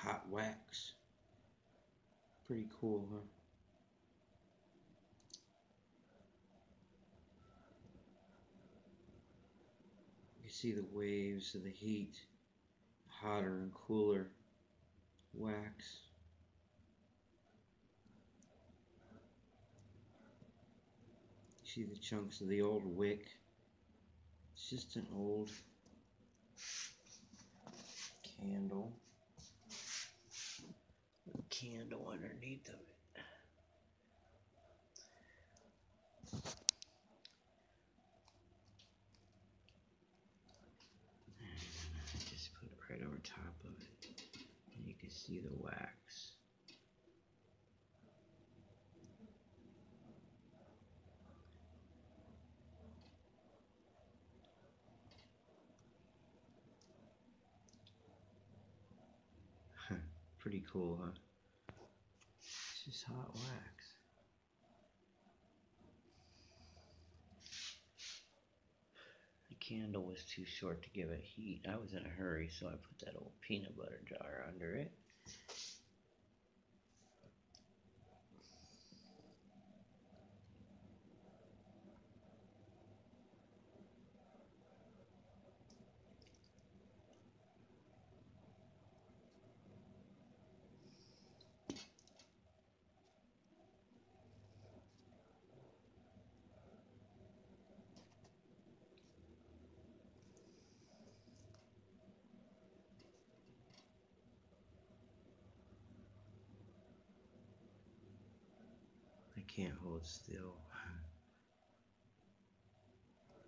hot wax. Pretty cool, huh? You can see the waves of the heat, hotter and cooler wax. You see the chunks of the old wick. It's just an old candle. A candle underneath of it. Just put it right over top of it, and you can see the wax. Pretty cool, huh? It's just hot wax. The candle was too short to give it heat. I was in a hurry, so I put that old peanut butter jar under it. I can't hold still.